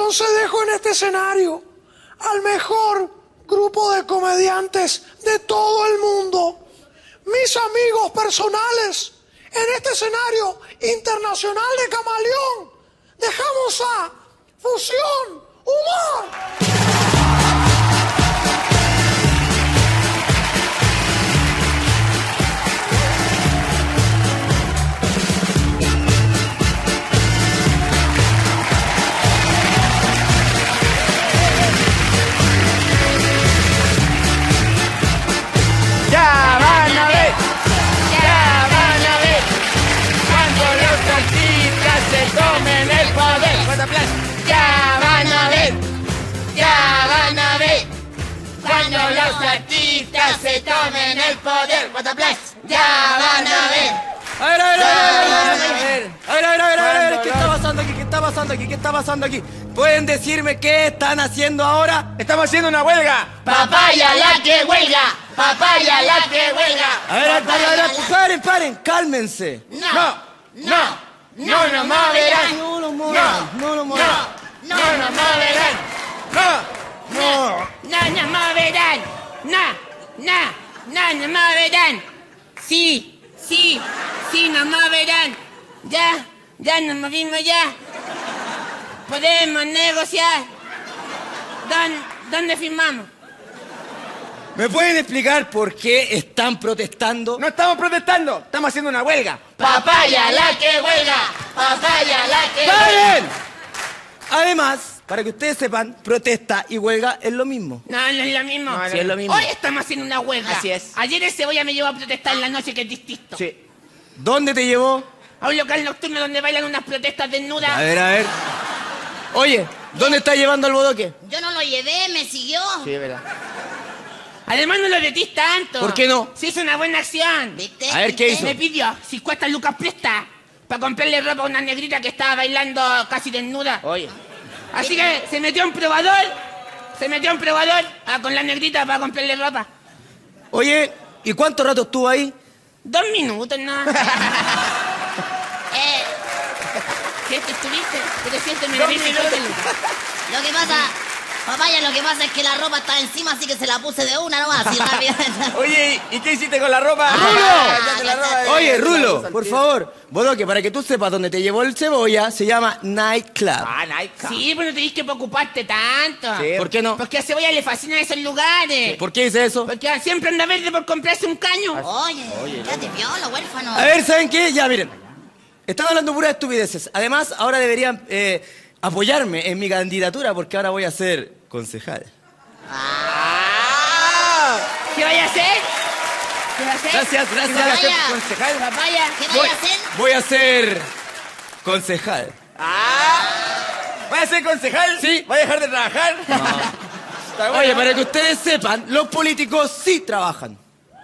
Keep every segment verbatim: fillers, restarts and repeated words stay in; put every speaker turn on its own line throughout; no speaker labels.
entonces dejo en este escenario al mejor grupo de comediantes de todo el mundo. Mis amigos personales, en este escenario internacional de Camaleón, dejamos a Fusión Humor.
Ya van a ver, ya van a ver, cuando los artistas se tomen el poder. Ya van a ver, ya van a ver, cuando los artistas se tomen el poder. Ya van a ver.
A ver, a ver, a ver, a ver, a ver, a ver, a ver, a ver, a ver, ¿qué está pasando aquí? ¿Qué está pasando aquí? ¿Qué está pasando aquí? ¿Pueden decirme qué están haciendo ahora?
Estamos haciendo una huelga.
Papaya la que huelga, papaya la que huelga.
A ver, a ver, a ver, a ver, paren, paren, cálmense.
No, no, no nos moverán.
No lo muevan, no lo muevan.
No nos moverán.
No,
No, no nos moverán. No, no, no nos moverán. Sí, sí, sí nos moverán. Ya, ya nos movimos ya. Podemos negociar. ¿Dónde, dónde firmamos?
¿Me pueden explicar por qué están protestando?
no estamos protestando, estamos haciendo una huelga.
Papaya la que huelga, papaya la que huelga.
¡Paren! Además, para que ustedes sepan, protesta y huelga es lo mismo.
No, no es lo mismo.
No,
Sí, es lo mismo.
Hoy estamos haciendo una huelga.
Así es.
Ayer el Cebolla me llevó a protestar en la noche, que es distinto.
Sí.
¿Dónde te llevó?
A un local nocturno donde bailan unas protestas desnudas.
A ver, a ver. Oye, ¿dónde está llevando al bodoque?
Yo no lo llevé, me siguió.
Sí, es verdad.
Además no lo detís tanto.
¿Por qué no?
Sí, hizo una buena acción.
¿Viste?
A ver, ¿qué
¿Viste?
hizo?
Me pidió cincuenta lucas presta para comprarle ropa a una negrita que estaba bailando casi desnuda.
Oye.
Así que se metió en probador, se metió en probador ah, con la negrita para comprarle ropa.
Oye, ¿y cuánto rato estuvo ahí?
Dos minutos, ¿no?
Eh,
¿Qué te estuviste? Pero siénteme,
Dos
me dice
minutos.
cincuenta lucas.
lo que pasa, papaya, lo que pasa es que la ropa está encima, así que se la puse de una nomás, así rápido.
Oye, ¿y qué hiciste con la ropa?
Ah,
ya te la
ya
ropa
está.
de-
Oye,
de la
Rulo,
cosa
por
al
favor, bodoque, para que tú sepas dónde te llevó el Cebolla, se llama Nightclub.
Ah, Nike.
Sí, pero no tenés que preocuparte tanto.
Sí.
¿Por qué no?
Porque a Cebolla le fascinan esos lugares.
¿Por qué dice eso?
Porque siempre anda verde por comprarse un caño.
Oye, quédate piola, huérfano.
A ver, ¿saben qué? Ya, miren. Están hablando puras estupideces. Además, ahora deberían eh, apoyarme en mi candidatura porque ahora voy a ser concejal.
Ah.
¿Qué vaya a hacer? ¿Qué va a hacer?
Gracias, gracias.
Papaya.
Concejal.
Papaya.
¿Qué
Voy,
vaya a hacer?
voy a ser concejal.
Ah. ¿Vas a ser concejal?
Sí.
¿Vas a dejar de trabajar? Está bueno.
Oye, para que ustedes sepan, los políticos sí trabajan.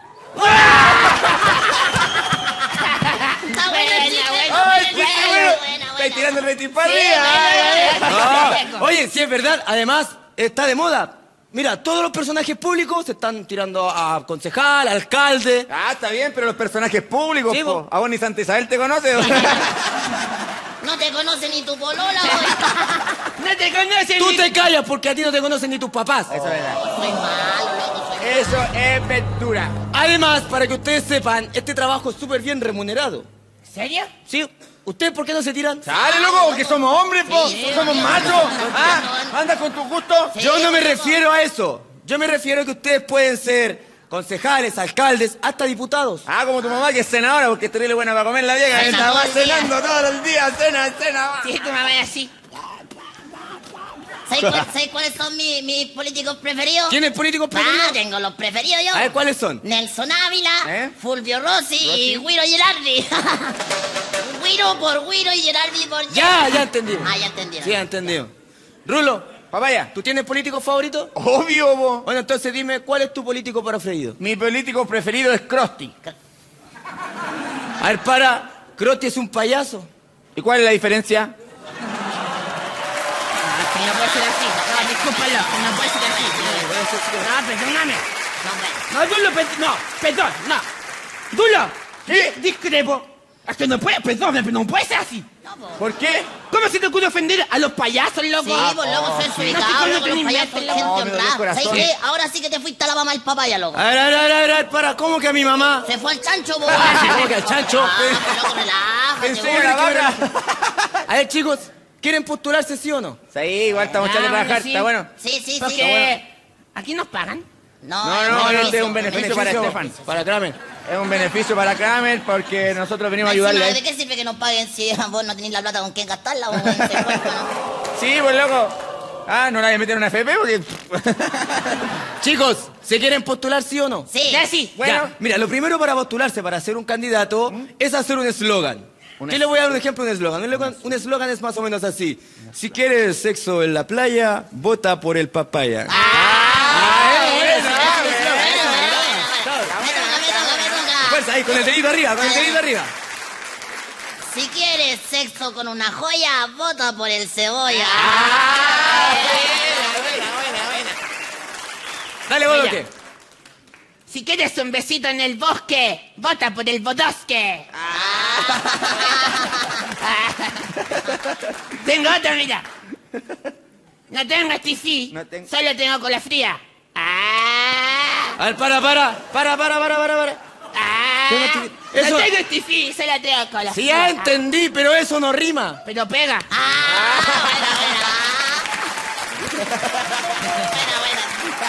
Está bueno el chiste.
¡Ay, qué
Buena,
bueno!
buena,
Estáis
buena.
tirando el rating para
Sí,
arriba.
No. Oye, sí es verdad. Además, está de moda. Mira, todos los personajes públicos se están tirando a concejal, alcalde.
Ah, está bien, pero los personajes públicos,
Sí,
po.
po.
¿A vos ni Santa Isabel te conoce?
No te conoce ni tu polola, hoy.
No te conocen.
Tú
ni-
te callas porque a ti no te conocen ni tus papás.
Eso es verdad.
Soy malo, loco, soy
Eso es ventura.
Además, para que ustedes sepan, este trabajo es súper bien remunerado.
¿En serio?
¿Sí? ¿Ustedes por qué no se tiran?
Sale, loco, porque somos hombres, po.
Sí,
Somos
sí,
machos.
sí,
¿Ah?
sí.
¿Andas con tu gusto?
Sí.
Yo no me
loco.
refiero a eso. Yo me refiero a que ustedes pueden ser concejales, alcaldes, hasta diputados.
Ah, como tu mamá que es senadora, porque es terrible buena para comer la vieja.
Esa
Está
todo
más
el día.
cenando todos los días, cena, cena. va.
Sí, tu mamá es así.
¿Sabes cuál- sabes cuáles son mis, mis políticos preferidos?
¿Quiénes políticos
Ah,
preferidos?
tengo los preferidos yo.
A ver, ¿cuáles son?
Nelson Ávila,
¿Eh?
Fulvio Rossi, y Guiro Gerardi. Guiro por Guiro y Gerardi por
Ya, ya entendí.
Ah, ya entendieron.
Sí, ya entendido. Rulo,
Papaya.
¿tú tienes político favorito?
Obvio, po.
Bueno, entonces dime, ¿cuál es tu político preferido?
Mi político preferido es Krusty.
A ver, para, Croti es un payaso.
¿Y cuál es la diferencia?
No, que no puede ser así. No, discúlpalo, que no puede ser así. No, perdóname.
No, bueno.
No, Dulo, per- no, perdón, no. Dulo,
¿Qué?
di- discrepo. Es que no puede, perdón, pero no puede ser así.
¿Por qué?
¿Cómo se te ocurre ofender a los payasos, loco?
Sí, pues loco, soy
No,
desubicado, loco,
no,
los
no,
payasos,
no,
gente
no, me dolió el
honrada.
corazón.
¿Sabes qué? Ahora sí que te fuiste a la mamá y el papá ya, loco.
A ver, a ver, a ver, a ver, para, ¿cómo que a mi mamá?
Se fue al chancho, vos.
¿Cómo que al chancho?
Ah, pues, loco, relájate,
Pensé
vos.
en la vaca.
A ver, chicos, ¿quieren postularse sí o no?
Sí, igual estamos echando a
Ah,
trabajar,
sí.
está bueno.
Sí, sí, sí.
Porque aquí nos pagan.
No,
No,
es
no,
beneficio,
este es un beneficio para Estefan.
Para Kramer.
Es un beneficio para Kramer porque nosotros venimos a
Encima,
ayudarle a
¿de
él.
qué sirve que nos paguen si vos no tenés la plata con quién gastarla? Vos, ese cuerpo, ¿no?
Sí, pues loco. Ah, ¿no la voy a meter en una F P? Porque...
Chicos, ¿se quieren postular sí o no?
Sí.
Ya sí.
Bueno.
Ya, mira, lo primero para postularse, para ser un candidato, es hacer un eslogan. Yo le voy a dar un ejemplo de un eslogan. Un eslogan- Un eslogan es más o menos así. Si quieres sexo en la playa, vota por el papaya.
Me toca, me toca, me toca.
Pues ahí, con el dedito arriba, con el dedito arriba.
Si quieres sexo con una joya, vota por el cebolla.
Dale, vos, ¿qué?
Si quieres un besito en el bosque, vota por el bodosque. Tengo otra, mira. No tengo estifí,
No tengo-
solo tengo cola fría. Ah,
A ver, para, para, para, para, para, para, para.
ah,
Tengo estifí.
no
Eso-
tengo estifí, solo tengo cola
Sí,
fría.
ya entendí, pero eso no rima.
Pero pega.
Ah, buena, buena. Buena, buena.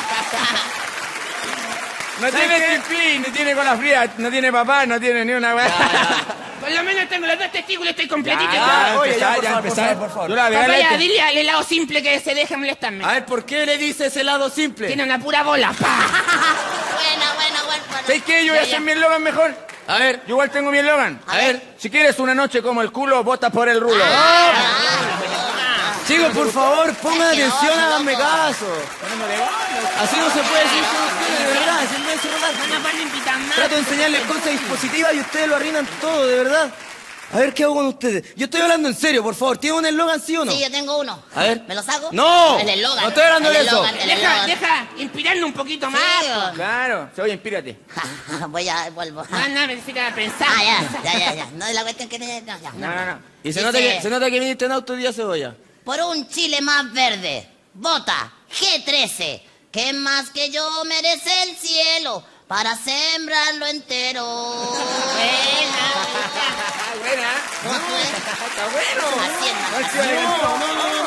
No tiene pipí, ni tiene cola fría, no tiene papá, no tiene ni una weá.
Por lo menos tengo los dos testículos, estoy completito.
Ya,
Ya,
oye, ya,
empezar,
por
ya
favor, por
empezar.
favor, por favor.
Yo la voy a
Papaya,
leer.
dile al helado simple que se deje molestarme.
A ver, ¿por qué le dices helado simple?
Tiene una pura bola. ¡Pa!
Buena, buena, buena.
¿Sabes qué? Yo voy a hacer mi eslogan mejor.
A ver,
Yo igual tengo mi eslogan.
a ver.
Si quieres una noche como el culo, vota por el rulo.
Chicos, por favor, pongan
Ay, qué
atención,
oso,
háganme
loco.
caso. Así no se puede decir con ustedes, de verdad. así no es verdad.
No van a invitar más.
Trato de enseñarles cosas dispositivas y ustedes lo arruinan todo, de verdad. A ver, ¿qué hago con ustedes? Yo estoy hablando en serio, por favor. ¿Tiene un eslogan, sí o no?
Sí, yo tengo uno.
A ver.
¿Me lo saco?
¡No!
El eslogan.
No estoy hablando
El
de eso.
eslogan, el
Deja,
eslogan.
deja, inspirarme un poquito más.
Sí,
po.
Claro. Oye, inspírate.
Voy a, vuelvo.
No, no, necesita pensar.
Ah, ya, ya, ya, ya. No es la cuestión que te... No, ya.
No, no, no.
Y se
Dice-
nota, que, se nota que viniste en auto día cebolla.
Por un Chile más verde, vota G trece, que más que yo merece el cielo para sembrarlo entero.
Buena.
Buena.
¿Cómo fue?
Está bueno.
Hacienda.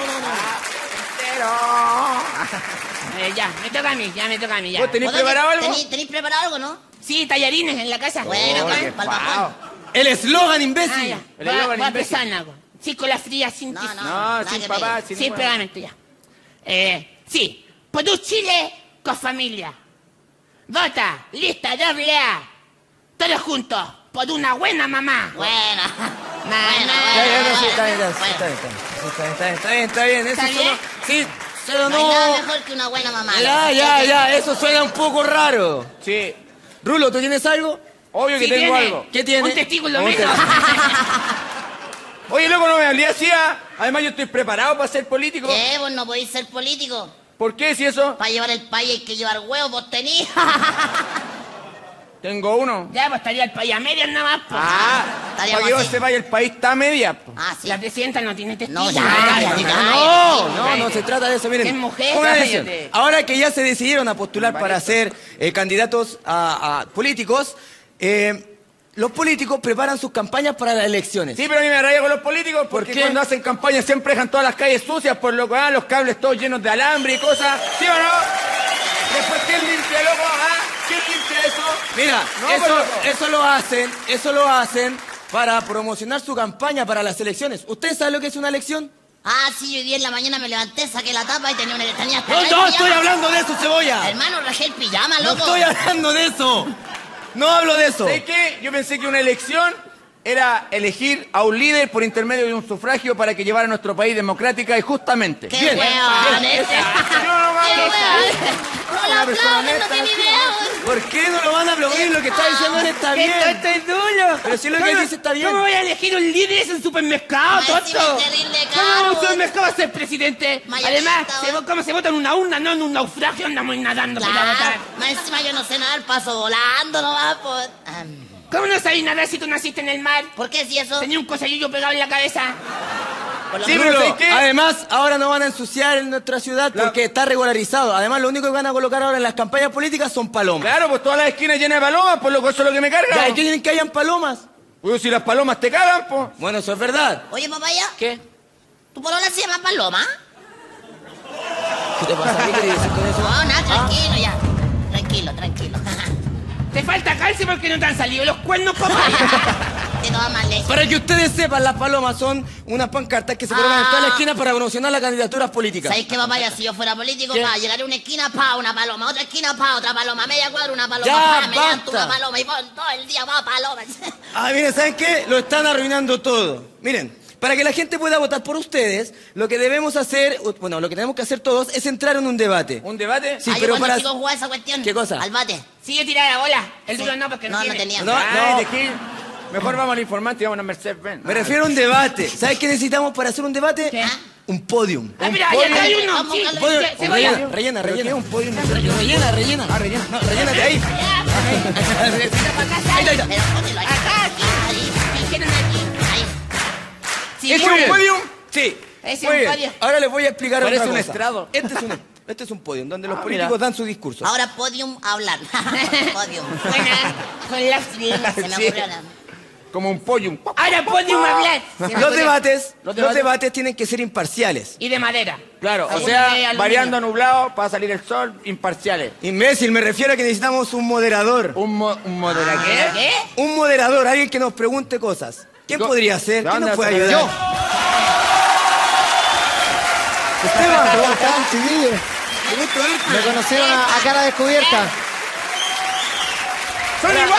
Eh, ya, me toca a mí, ya me toca a mí, ya.
¿Vos tenés
¿Vos dónde-
preparado algo?
tení- ¿Tenéis preparado algo, no?
Sí, tallarines en la casa.
Bueno,
Oh,
para
qué
el papón.
El eslogan,
Ah,
imbécil.
ya.
El
Voy a-
eslogan,
voy a
imbécil.
empezar, Nago. Sí, con la fría, sin
No,
tis-
no.
No,
nada
sin
que
papá,
pegue.
sin
Sí, pegamento ya. Eh, sí, por un Chile con familia. Vota, lista, doble A. Todos juntos, por una buena mamá.
Buena.
Mamá.
Ya, ya, no, sí, está bien, ya, sí,
Bueno.
está bien, está bien. Sí, está bien, está bien, está bien, está bien. Eso
¿Está
sonó-
bien?
Sí, pero
No hay nada
no.
mejor que una buena mamá.
Ya, ya, ya, eso suena un poco raro.
Sí.
Rulo, ¿tú tienes algo?
Obvio que
Sí,
tengo
tiene.
algo.
¿Qué tiene?
Un testículo
Un
menos.
Oye, loco, no me hablé así. ah. Además, yo estoy preparado para ser político.
¿Qué? Vos no podéis ser político.
¿Por qué si eso?
Para llevar el país hay que llevar huevos, vos tenís.
Tengo uno.
Ya, pues estaría el país a medias nada más. pues.
Ah,
Estaríamos
para que vos
así.
sepáis, el país está a media. po.
Ah, sí.
La presidenta no tiene testículo.
No, ya,
Ah,
ya,
ya.
ya.
No,
Ay,
no, no se trata de eso. Miren,
¿Qué mujer?
pongan atención.
Cállate.
Ahora que ya se decidieron a postular para ser eh, candidatos a, a políticos, eh, los políticos preparan sus campañas para las elecciones.
Sí, pero a mí me raya con los políticos porque
qué?
cuando hacen campaña siempre dejan todas las calles sucias por loco, ah, los cables todos llenos de alambre y cosas. ¿Sí o no? Después, ¿quién limpia, loco? ¿Ah? ¿Quién limpia eso?
Mira,
No,
eso,
pues, loco.
eso lo hacen, eso lo hacen para promocionar su campaña para las elecciones. ¿Usted sabe lo que es una elección?
Ah, sí, hoy día en la mañana me levanté, saqué la tapa y tenía una tenía hasta
No,
acá el
no
pijama.
estoy hablando de eso, cebolla.
Hermano, rajé el pijama,
No
loco.
estoy hablando de eso. No hablo de eso.
¿Sabes qué? Yo pensé que una elección era elegir a un líder por intermedio de un sufragio para que llevara a nuestro país democrática y justamente.
¡Qué
Bien,
weón!
bien.
este.
Yo no me
¡Qué
hago-
weón! No lo
Una persona
aplauden, no
honesta,
tiene
no
idea.
¿Por qué no lo van a aplaudir? Lo que está diciendo él está bien.
Esto es duro.
Pero si lo que él
¿Cómo-
dice está bien.
¿Cómo voy a elegir un líder en un supermercado,
Más encima
tonto?
es terrible
¿Cómo
caro.
un supermercado va a ser presidente?
Mayonesa,
Además, se
weón.
vo- ¿cómo se vota en una urna? No en un naufragio, andamos nadando para votar.
Claro, más encima yo no sé nadar, paso volando nomás, pues. Ah,
¿Cómo no sabés nadar si tú naciste en el mar?
¿Por qué si eso?
Tenía un cosalillo pegado en la cabeza.
Por lo
Sí,
menos-
pero
¿sabes qué?
además ahora no van a ensuciar en nuestra ciudad
La-
porque está regularizado. Además, lo único que van a colocar ahora en las campañas políticas son palomas.
Claro, pues todas las esquinas llenas de palomas, pues loco, eso es lo que me carga.
Ya, ¿y
po.
qué quieren que hayan palomas?
Pues si las palomas te cagan, pues.
Bueno, eso es verdad.
Oye, papaya,
¿Qué?
¿tu polola se llama Paloma?
¿Qué te pasa? ¿Qué quieres decir con eso?
No, nada, tranquilo ya. Tranquilo, tranquilo.
Te falta calcio porque no te han salido los cuernos, papaya.
De todas maneras.
Para que ustedes sepan, las palomas son unas pancartas que se colocan en todas las esquinas para promocionar las candidaturas políticas.
¿Sabéis qué, papaya? Si yo fuera político,
¿Qué?
pa, llegaré a una esquina, pa, una paloma, otra esquina, pa, otra paloma, media cuadra, una paloma,
Ya,
pa, media
basta.
una paloma, y pon todo el día, pa, palomas.
Ah, miren, ¿saben qué? Lo están arruinando todo. Miren, para que la gente pueda votar por ustedes, lo que debemos hacer, bueno, lo que tenemos que hacer todos es entrar en un debate.
¿Un debate?
Sí,
Ay, yo
pero
cuando
para...
chico jugaba esa cuestión.
¿Qué cosa?
Al bate.
Sigue tirada la bola. El duro no, porque no,
No, no
tiene.
tenía.
No,
Ay,
no.
de Gil. Mejor vamos al informante y vamos a Mercedes-Benz.
Me refiero a un debate. ¿Sabes qué necesitamos para hacer un debate?
¿Qué?
Un podium.
Ah, mira, allá acá hay uno.
Vamos,
Sí.
Carlos.
Podium.
Se- se vaya.
Rellena, rellena, rellena. Un podium. Rellena, rellena. Ah, rellena. No, rellénate ahí.
Pero para acá,
Ahí está, ahí está.
Pero póngelo ahí.
Acá, aquí.
Ahí,
Dijeron aquí.
ahí.
Sí,
¿Es
Muy
un
bien.
podium?
Sí.
Ese
Muy
es un
bien.
podium.
Ahora les voy a explicar
Parece
otra
un
cosa.
estrado.
Este es un, este es un podium donde los
Ah,
políticos
mira.
dan su discurso.
Ahora podium hablar. Podium.
Buena. Con la
Se me
Sí.
ocurrió nada.
Como un podium.
Ahora podium hablar. Se me
Los
ocurrió.
debates,
Los
los
debates-
debates tienen que ser imparciales.
Y de madera.
Claro, o
Alguna de
sea,
aluminio.
variando a nublado para salir el sol, imparciales.
Imbécil, me refiero a que necesitamos un moderador.
Un, mo un modelo
¿Qué?
¿qué?
¿Qué?
Un moderador, alguien que nos pregunte cosas. ¿Quién
Yo-
podría ser?
¿De
¿Quién
dónde
nos puede
vas a
ayudar?
sacar?
Esteban, ¿cómo están, chiquillos? Me conocieron a, a cara descubierta.
¡Son iguales!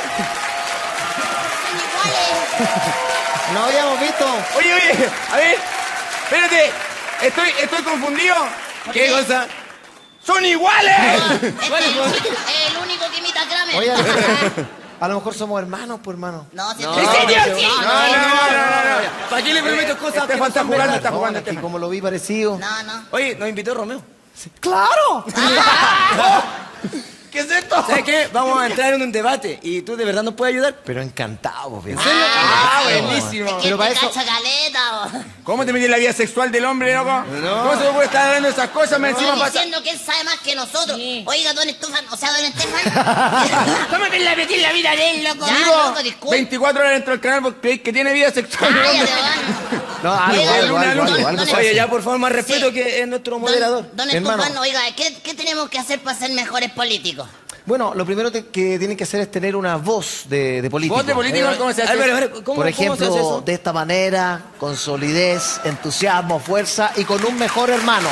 Son iguales.
No habíamos visto.
Oye, oye, a ver, espérate, estoy, estoy confundido.
¿Qué cosa?
¡Son iguales!
Este es el, único- el único que imita a Kramer.
Oye, a lo mejor somos hermanos, pues, hermano.
No, si
No,
este-
¿En serio? Sí.
No, no, no, no, no.
¿Para qué le prometo cosas que
Estefan
no
está
son
jugando,
verdad?
está jugando,
Aquí
Estefan.
como lo vi parecido.
No, no.
Oye, nos invitó Romeo.
¡Claro!
¿Qué es esto?
¿Sabes qué? Vamos a entrar en un debate y tú de verdad nos puedes ayudar.
Pero encantado, pues, bien.
Ah, buenísimo.
Es que
Pero para
te
eso-
cacha caleta. o-
¿Cómo te metí en la vida sexual del hombre, loco?
No.
¿Cómo se me puede estar hablando de esas cosas? Me encima
Estoy
pasa...
diciendo que él sabe más que nosotros.
Sí.
Oiga, don Estefan, o sea, don Estefan.
¿Cómo te la metí en la vida de él, loco?
Ya,
Digo,
loco, disculpe.
veinticuatro horas dentro del canal porque creéis que tiene vida sexual.
Cállate,
¿no?
don.
No, algo,
Oiga,
algo,
una
algo,
luz.
algo, algo
¿Dónde-
se
Oye,
hace.
ya por favor, más respeto
Sí.
que es nuestro
Don-
moderador.
Don
Hermano.
Estefan, oiga, ¿qué, ¿qué tenemos que hacer para ser mejores políticos?
Bueno, lo primero te- que tienen que hacer es tener una voz de, de político.
¿Vos de político cómo se hace?
Álvaro, Álvaro, ¿cómo,
Por
cómo se hace
ejemplo,
eso?
de esta manera, con solidez, entusiasmo, fuerza y con un mejor hermano.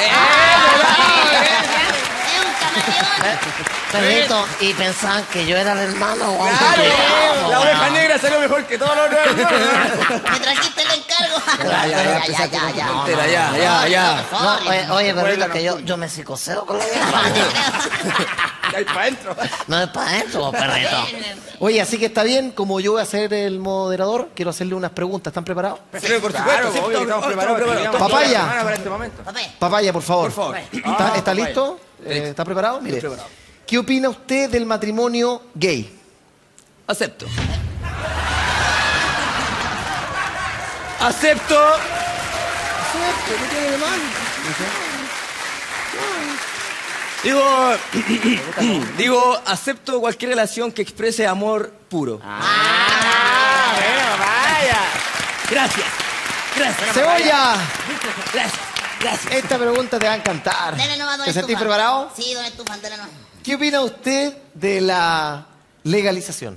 Es un camaleón.
Perrito, y pensaban que yo era el hermano.
Claro, la oveja negra salió mejor que todos los otros.
Me trajiste el encargo.
Ya, ya, ya,
ya,
empezaste
ya,
con
ya.
tontera, ya, ya, ya.
No,
Sorry.
oye, oye, perrito,
Vuelve,
que
no.
yo, yo me psicoseo con la
Ahí para adentro.
No es para adentro, perrito. Oye, así que está bien, como yo voy a ser el moderador, quiero hacerle unas preguntas. ¿Están preparados?
Sí, por
Claro,
supuesto, sí,
obvio que estamos
estamos
preparados.
preparados.
Teníamos
Papaya.
toda la semana para este momento.
Papá,
Papaya, por favor.
Por favor.
¿Está,
Ah,
está
papaya.
listo? Eh, ¿Está preparado? Mire.
Estoy preparado.
¿Qué opina usted del matrimonio gay?
Acepto. Acepto. Acepto, ¿qué tiene de mal? Digo, digo, acepto cualquier relación que exprese amor puro.
Ah, bueno, vaya.
Gracias. Gracias.
¡Cebolla!
Gracias. Gracias.
Esta pregunta te va a encantar.
dele nomás, don
¿Te sentís
Estufan.
preparado?
Sí, don Estufan, dele nomás.
¿Qué opina usted de la legalización?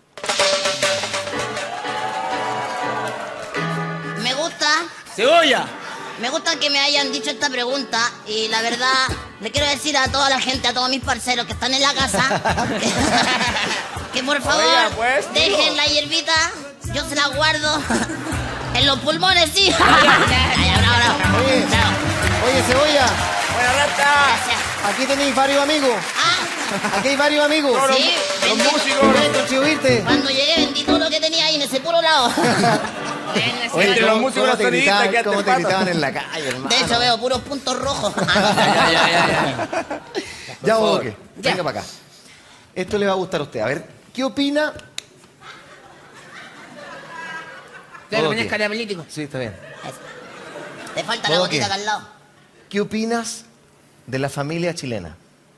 Me gusta,
Cebolla.
me gusta que me hayan dicho esta pregunta y la verdad le quiero decir a toda la gente, a todos mis parceros que están en la casa, que, que por favor
Oiga, pues, tío.
dejen la hierbita, yo se la guardo en los pulmones, sí. Ya, ya, bravo, bravo.
Oye.
Bravo.
Oye, Cebolla,
Buena rata.
Gracias.
aquí tenéis varios amigos.
Ah,
Aquí hay varios amigos.
Todos los,
Sí,
los
bendito.
músicos.
Dentro, chivo, irte.
cuando llegué vendí todo lo que tenía ahí en ese puro lado.
Oye,
Entre los
¿cómo-
músicos y
cómo
los
te
sonidistas,
gritaban,
quedaste
cómo te
pato.
gritaban en la calle, hermano?
De hecho veo puros puntos rojos.
Ya, ya, ya, ya.
Ya,
favor.
Bodoque, venga para acá. Esto le va a gustar a usted. A ver, ¿qué opina
Claro,
Bodoque.
tenés cara de político.
Sí, está bien.
Te falta la
Bodoque.
gotita acá al lado.
¿Qué opinas de la familia chilena?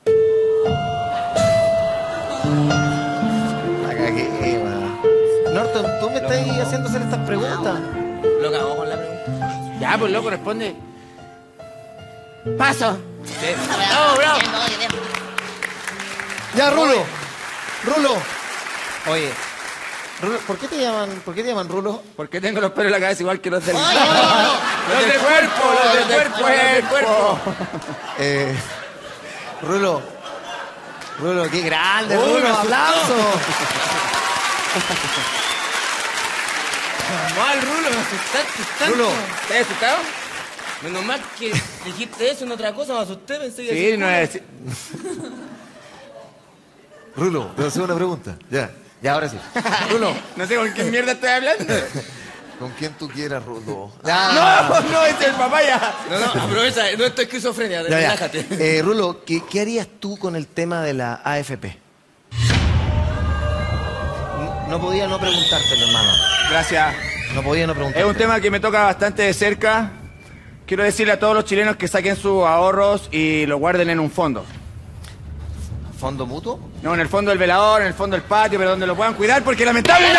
La cagué, weón. Norton, tú me estás haciendo hacer estas preguntas.
Lo cagó con la pregunta.
Ya, pues loco, responde. Paso.
No,
bravo.
Bien, Bodoque, bien.
Ya, Rulo. Rulo. Oye, Rulo, ¿por qué te llaman, por qué te llaman Rulo?
Porque tengo los pelos en la cabeza igual que los del...
Oye, oye, oye.
Los del cuerpo, los del cuerpo, los del cuerpo.
Eh, Rulo. Rulo, qué grande,
Uy, me
Rulo,
asustó.
aplauso.
Mal, Rulo, me asustaste tanto.
Rulo.
¿Estás asustado?
Menos mal que dijiste eso, no otra cosa, me asusté, pensé que...
Sí,
decís,
no
"Rulo".
es...
Rulo, te voy a hacer una pregunta. Ya, ya, ahora sí. Rulo,
No sé con qué mierda estoy hablando.
¿con quién tú quieras, Rulo?
No, no, ese es el papaya.
No, no, aprovecha, no esto es esquizofrenia,
Ya, ya.
relájate.
Eh, Rulo, ¿qué, ¿qué harías tú con el tema de la A F P? No, no podía no preguntártelo, hermano.
Gracias.
No podía no
Es
preguntártelo.
un tema que me toca bastante de cerca. Quiero decirle a todos los chilenos que saquen sus ahorros y los guarden en un fondo.
¿Fondo mutuo?
No, en el fondo del velador, en el fondo del patio, pero donde lo puedan cuidar, porque lamentablemente...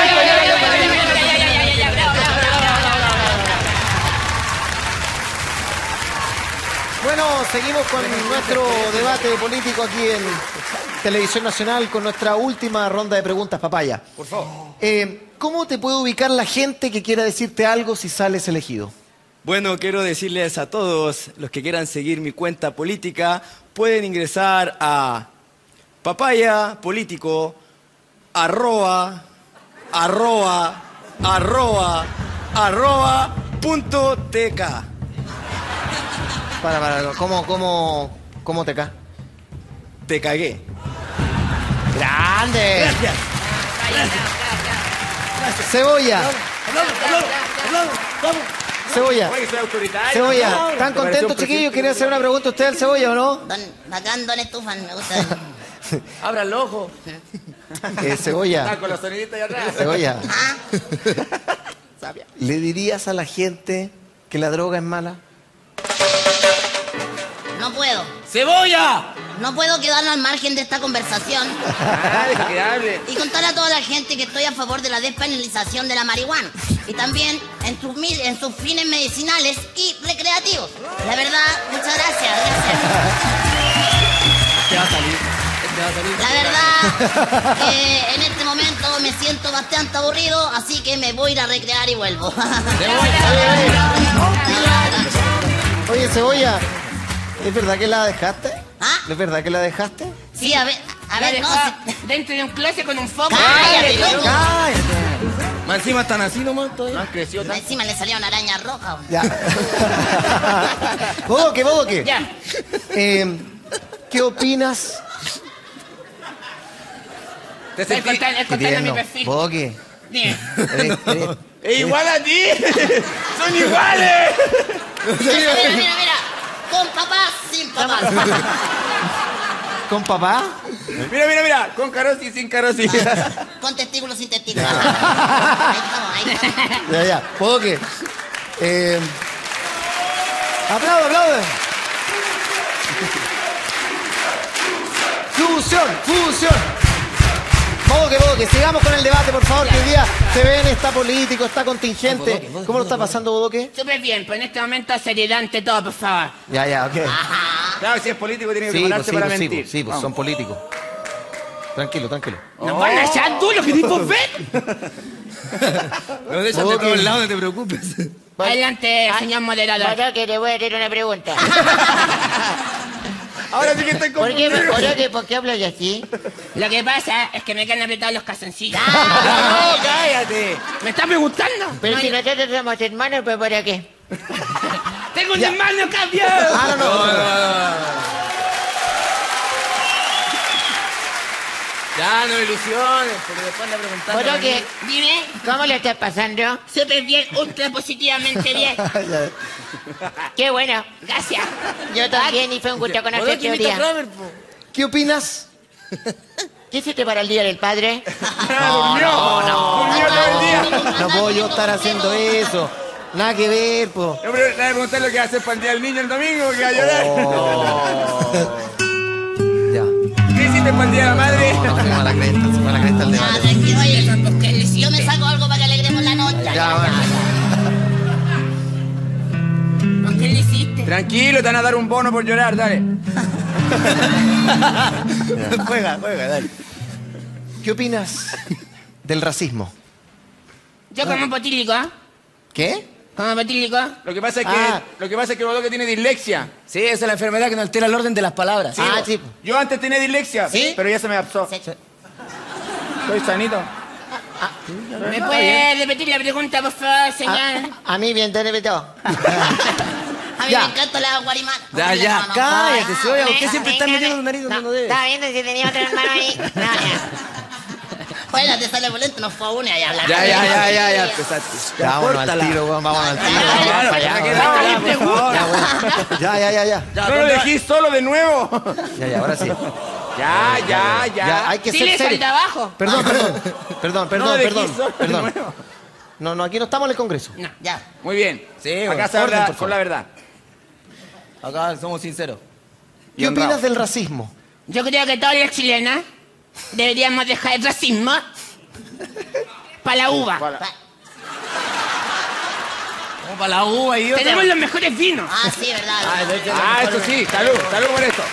Bueno, seguimos con nuestro debate político aquí en Televisión Nacional con nuestra última ronda de preguntas, papaya.
Por favor.
Eh, ¿Cómo te puede ubicar la gente que quiera decirte algo si sales elegido?
Bueno, quiero decirles a todos los que quieran seguir mi cuenta política, pueden ingresar a papaya político arroba arroba arroba arroba punto tk.
Para, para, ¿cómo, cómo, cómo te cae?
Te cagué.
¡Grande! Cebolla, Cebolla,
Oye, soy autoritario.
Cebolla.
¿Te
¿Están
pareció
contentos,
un
chiquillos?
presidente?
¿Quieren hacer una pregunta a usted al Cebolla o no?
Don, bacán, don Estufan, me gusta.
Abra el ojo.
Eh, Cebolla,
Ah, con los soniditos allá atrás.
Cebolla.
Ah,
¿Le dirías a la gente que la droga es mala?
no puedo.
¡Cebolla!
No puedo quedarnos al margen de esta conversación
Ah, deja que hable.
y contar a toda la gente que estoy a favor de la despenalización de la marihuana y también en sus, mi- en sus fines medicinales y recreativos. La verdad, muchas gracias, gracias.
Te va a salir. Te va a salir.
La verdad que en este momento me siento bastante aburrido, así que me voy a ir a recrear y vuelvo.
Oye, Cebolla, ¿es verdad que la dejaste?
¿Ah?
¿Es verdad que la dejaste?
Sí, a ver, a
La
ver, no,
dejó
si-
dentro de un closet con un foco.
cállate, loco.
Más encima están así nomás todavía.
No has crecido tanto.
Encima le salió una araña roja.
Ya. Bodoque, Bodoque.
Ya.
Eh, ¿Qué opinas?
Te
Estoy
sentí...
contando, estoy
¿Qué
contando mi
tierno.
perfil.
Bodoque.
Dime.
eres- eres-
¡Es igual a ti! ¡Son iguales!
Mira, mira, mira, mira. Con papá, sin papá.
¿Con papá?
Mira, mira, mira. Con carosi y sin carosi.
Con testículos, sin testículos. Ahí estamos, ahí estamos.
Ya, ya. Bodoque. Eh, aplaude, aplaude. Fusión, fusión. Bodoque, Bodoque, sigamos con el debate, por favor, que hoy día se ven, está político, está contingente.
Bodoque, Bodoque,
¿Cómo lo está
Bodoque.
pasando, Bodoque?
Súper bien, pero en este momento seriedad ante todo, por favor.
Ya, ya, ok.
Claro, si es político tiene que
Sí, pues,
prepararse
sí,
para
pues, sí,
mentir.
pues, sí, pues, son políticos. Tranquilo, tranquilo.
Nos van a echar duro, que tipo ver.
Nos echan de
Bodoque.
todos lados, no te preocupes.
Adelante, señor moderador.
Que te voy a hacer una pregunta.
Ahora sí que estoy
¿Por qué,
confundido.
por qué, por qué hablas así?
Lo que pasa es que me quedan apretados los calzoncillos.
¡No, cállate!
¿Me está preguntando?
Pero
No,
si
yo-
nosotros somos hermanos, pues ¿para qué?
¡Tengo un hermano, cambio!
Ah, no, no.
Ya, no ilusiones, porque después le preguntamos.
¿Por qué?
Dime,
¿Cómo le estás pasando?
súper bien, ultra positivamente bien.
Qué bueno.
Gracias.
Yo también y fue un gusto conocerte
Bodoque
hoy
imita a
día.
Kramer, po.
¿Qué opinas?
¿Qué hiciste para el Día del Padre?
No, no, no.
Durmió todo el día.
No puedo yo estar haciendo eso. Nada que ver, po.
No, pero nada de preguntar lo que va a hacer para el día del niño el domingo, que va a llorar.
Ya.
¿Qué hiciste para el día de la madre?
No, se me va la cresta, se me va la cresta el
Ya,
debate.
tranquilo, oye, si yo me saco algo para que alegremos la noche. Ya,
Ya,
ya,
bueno.
¿Con qué le hiciste?
Tranquilo, te van a dar un bono por llorar, dale.
Juega, juega, dale.
¿Qué opinas del racismo?
Yo como potílico, ¿eh?
¿Qué?
Como potílico.
Lo que pasa es que,
Ah.
lo que, pasa es que Bodoque tiene dislexia.
Sí, esa es la enfermedad que no altera el orden de las palabras.
Ah, sí.
Yo antes tenía dislexia,
¿Sí?
pero ya se me absorbió.
Sí.
Estoy sanito.
¿Me puede repetir la pregunta, por favor, señor?
A mí bien, te repito.
A mí
Ya.
me encanta la guarimana.
Ya, ya,
No, no,
cállate,
no,
se oye,
no,
¿por qué
no,
siempre
no,
estás
no,
metiendo
no.
el nariz donde no
No,
debes?
estaba viendo si tenía otro hermano ahí. No, ya.
Bueno, te sale volente, nos fue a una y hablar.
Ya, ya, ya, ya, ya, empezaste. Ya,
Vámonos al
córtala.
tiro, weón, vámonos al tiro.
Ya, ya,
Claro,
Ya,
ya,
ya,
que
ya,
daba,
ya,
ya, por favor.
Ya, bueno. Ya, ya, ya, ya.
Ya,
No lo
contra-
dejé solo de nuevo.
Ya, ya, ahora sí.
Ya, ya, ya.
Ya, hay que
Sí,
ser
le
serio.
salta abajo.
Perdón, perdón. Perdón,
No
perdón,
lo dejé
perdón.
solo de
Perdón.
nuevo.
No, no, aquí no estamos en el Congreso.
Ya.
Muy bien.
Sí,
Acá
bueno,
se habla
orden, por
con la verdad.
Acá somos sinceros.
¿Qué
Y honrado.
opinas del racismo?
Yo creo que todos los chilenos deberíamos dejar el racismo para la uva.
Para-
Como para la uva y otra.
Tenemos los mejores vinos.
Ah, sí, verdad.
Ah, de hecho,
Ah, eso sí, salud, salud por esto.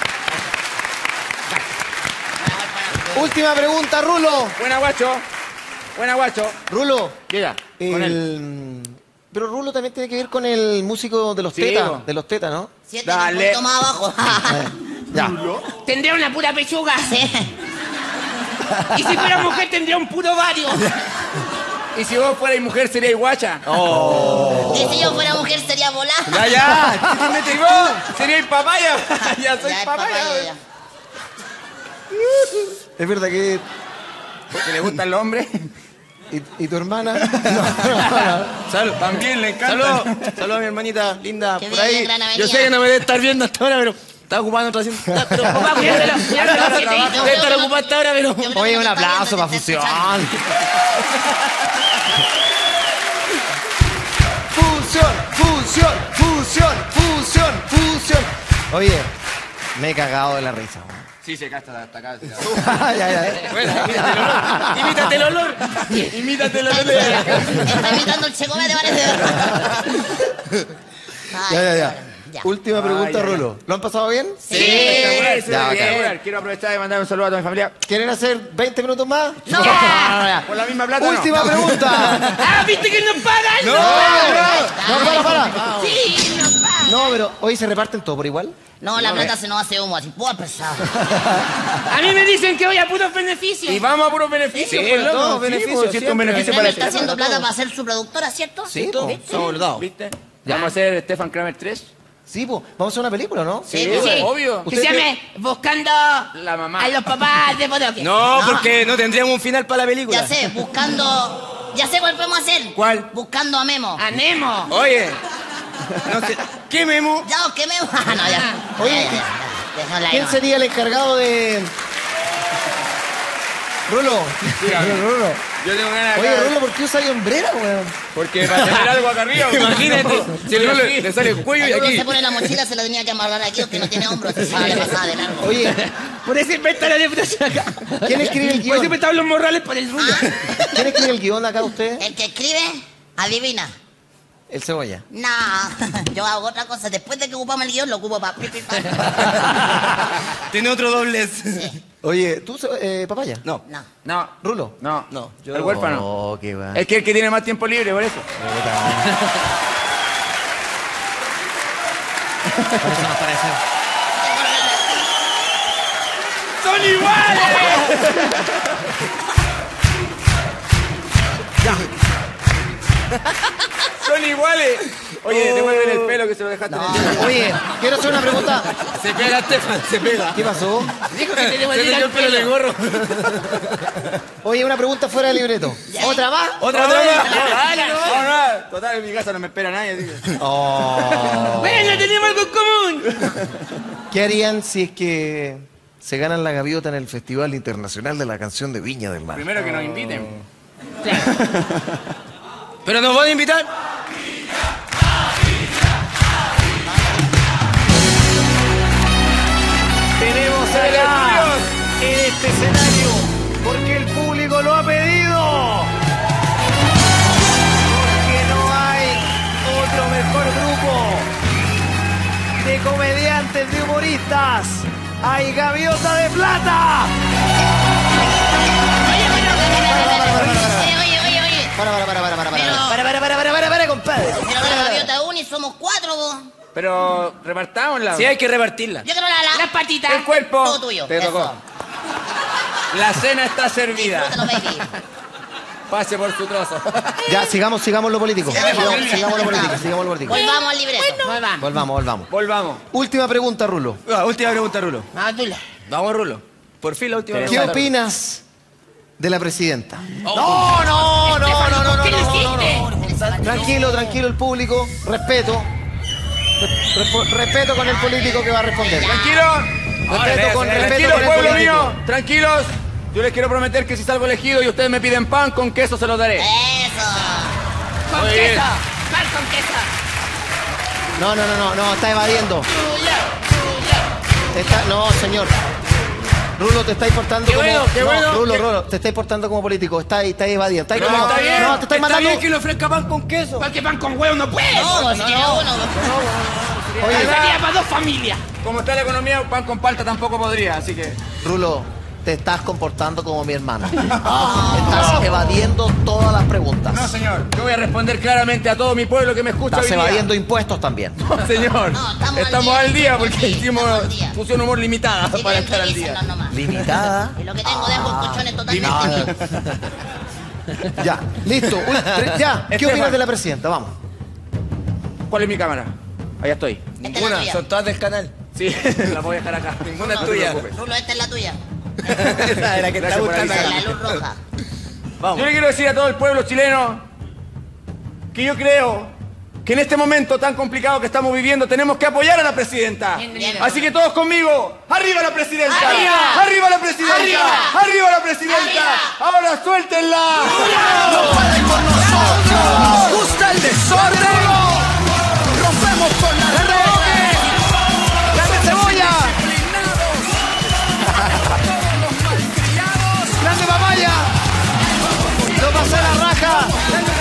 Última pregunta, Rulo.
Buena guacho. Buena guacho.
Rulo.
Llega. Con él.
El... Pero Rulo también tiene que ver con el músico de los
Sí,
tetas.
bo.
De los tetas, ¿no?
Siete
Dale.
puntos más abajo.
Ya.
Tendría una pura pechuga.
Sí.
Y si fuera mujer tendría un puro vario.
Y si vos fuerais mujer, seríais guacha.
Y si yo fuera mujer sería volar.
Ya, ya. ¿Qué te metes vos? Seríais papaya. Ya soy
Ya, es
papaya.
papaya, ya.
Es verdad que...
Porque le gustan los hombres.
¿Y, y tu hermana?
Salud.
También le encanta.
Salud. Salud a mi hermanita linda.
Que
por
vive
ahí.
en Gran Avenida.
Yo sé que no me debe estar viendo hasta ahora, pero está ocupando otra haciendo. Está, pero,
Papá, cuídalo, cuídalo, siete
Yo
Debe
creo
estar
que no-
ocupada hasta ahora, pero.
yo creo que
Oye,
no
un
te está
aplauso
viendo,
para
te está
Fusión.
escuchando.
Fusión, fusión, fusión, fusión, fusión. Oye, me he cagado de la risa. weón.
Sí, se gasta hasta acá.
ya, ya, ya.
Bueno, imítate el olor. Imítate el olor. Imítate el olor.
Está imitando el Che Gómez, parece. Ay,
Ya, ya, ya.
ya.
Última pregunta,
ya, ya.
Rulo. ¿Lo han pasado bien?
Sí.
Espectacular,
Ya,
espectacular.
bacán.
Quiero aprovechar de mandar un saludo a toda mi familia.
¿Quieren hacer veinte minutos más?
No.
ya.
Por la misma plata, ¿no?
Última pregunta.
Ah, ¿viste que no pagan?
No, no, no, para, para.
Sí, no pagan.
No, pero hoy se reparten todo por igual.
No, la plata se nos hace humo, así, pues pesado.
A mí me dicen que voy a puros beneficios.
Y vamos a puros beneficios,
Sí,
pues, loco.
todos
Sí,
beneficios,
pues, si esto es un
siempre.
beneficio
Él
para
está
este.
haciendo plata para ser su productora, ¿cierto?
Sí,
Todo,
po.
estamos olvidados.
¿Viste? Vamos a hacer Stefan Kramer tres.
Sí, pues. Vamos a hacer una película, ¿no?
Sí,
Sí,
sí.
obvio.
Que se llame Buscando
La mamá.
a los papás de Bodoque.
No,
No.
porque no tendríamos un final para la película.
Ya sé, buscando... Ya sé cuál podemos hacer.
¿Cuál?
Buscando a Memo.
A Nemo.
Oye. No sé. ¿Qué memo?
Ya, ¿qué Memo? Ah, no, ya.
Oye,
Ya, ya, ya. Dejémosla ahí
¿quién
nomás.
sería el encargado de... Rulo. Rulo.
Yo tengo ganas de
Oye,
acá.
Rulo, ¿por qué usas hombrera, weón?
Porque para tener algo acá arriba.
Imagínate. Si el Rulo le sale el cuello y
Uno
aquí.
se pone la mochila, se la tenía que amarrar aquí, que no tiene hombros. Se le pasaba de largo.
Oye,
Por eso inventa la deputación acá.
¿quién escribe el
Por eso
guión?
inventaron los morrales por el rulo.
¿Quién escribe el guión acá usted?
El que escribe, adivina.
El Cebolla.
No, yo hago otra cosa. Después de que ocupamos el guión, lo ocupo para...
Tiene otro doblez.
Oye, ¿tú, eh, papaya?
No.
No.
No.
¿Rulo?
No.
No, yo-
El huérfano.
Oh, qué va.
Es que el que tiene más tiempo libre, por eso.
¡Son iguales!
Son iguales. Oye, devuelven el pelo que se lo dejaste en el dedo.
Oye, quiero hacer una pregunta.
Se pega, Estefan, se pega.
¿Qué pasó?
Dijo que te
Se
devolviera
le dio
el
el pelo de
pelo.
gorro.
Oye, una pregunta fuera del libreto. ¿Otra más?
Otra
No,
vez.
no, no, dale, no, no. Total, en mi casa no me espera nadie. Así que...
Oh.
Bueno, tenemos algo en común.
¿Qué harían si es que se ganan la gaviota en el Festival Internacional de la Canción de Viña del Mar.
Primero que nos inviten.
¿Pero nos van a invitar?
Tenemos acá en este escenario, porque el público lo ha pedido. Porque no hay otro mejor grupo de comediantes, de humoristas. ¡Hay Gaviota de Plata!
Oye, oye, oye, oye.
Para, para, para, para, para, para.
Pero-
Para, para, para, para, para, para, compadre.
Pero la gaviota uni somos cuatro, vos.
Pero repartámosla.
Sí, hay que repartirla.
Yo quiero la, la,
Las patitas.
El cuerpo.
todo tuyo.
Te tocó.
Eso.
La cena está servida.
Disfrútalo, baby.
Pase por su trozo.
Ya, sigamos, sigamos lo político.
Sigamos,
Sigamos,
sigamos.
sigamos lo político, sigamos lo político.
Volvamos al libreto.
Volvamos.
Volvamos, volvamos.
Volvamos.
Última pregunta, Rulo.
Ah, última pregunta, Rulo.
Vamos, Tula.
Vamos, Rulo. Por fin la última
¿Qué
pregunta.
opinas de la presidenta?
Oh.
No, no, no, no, no, no,
¿Qué le
no, no,
hiciste?
no. Tranquilo, tranquilo el público. Respeto. Re- respeto con el político que va a responder.
Tranquilo.
Respeto con, respeto
Tranquilo,
con el
pueblo
político.
mío. Tranquilos. Yo les quiero prometer que si salgo elegido y ustedes me piden pan con queso, se los daré.
Eso.
Con
Muy bien.
queso. Pan con queso.
No, no, no, no, no, está evadiendo. Está- no, señor. Rulo, te estáis portando
Qué
como...
bueno, qué
no,
bueno.
Rulo,
Qué-
Rulo, te estáis portando como político. Estáis, estáis evadiendo. Estáis
No,
como...
está bien.
No, te estáis
Está
matando.
bien que le ofrezca pan con queso.
Porque pan con huevo no puede.
No,
No,
si tiene uno.
Oye,
Sería para dos familias.
Como está la economía, pan con palta tampoco podría, así que...
Rulo, te estás comportando como mi hermano. Estás evadiendo todas las preguntas.
No, señor. Yo voy a responder claramente a todo mi pueblo que me escucha
Estás
hoy día.
evadiendo impuestos también.
No, señor.
No, estamos al
estamos
día.
al día porque
Sí,
hicimos
estamos al día.
fusión humor limitada
Así
para
que
estar al día.
revísenos nomás.
Limitada.
Y lo que tengo dejo en colchones totalmente
No, no.
limpios.
Ya, listo. Uy, tre- ya, ¿qué
Estefan.
opinas de la presidenta? Vamos.
¿Cuál es mi cámara? Allá estoy.
Esta es la
Ninguna,
tuya.
son todas del canal.
Sí, la voy a dejar acá.
Ninguna es
No te
tuya.
preocupes.
Rulo, esta es la tuya.
Esa era que está
Gracias por
buscando
Esa
avisar.
es la luz roja.
Yo le quiero decir a todo el pueblo chileno que yo creo que en este momento tan complicado que estamos viviendo tenemos que apoyar a la presidenta.
Bien, bien.
Así que todos conmigo, ¡arriba la presidenta!
¡Arriba!
¡Arriba la presidenta!
¡Arriba!
¡Arriba la presidenta! ¡Ahora suéltenla!
Nos gusta el desorden. Rompemos con la redes.
¡Grande cebolla! ¡Grande papaya! ¡Lo pasé la raja!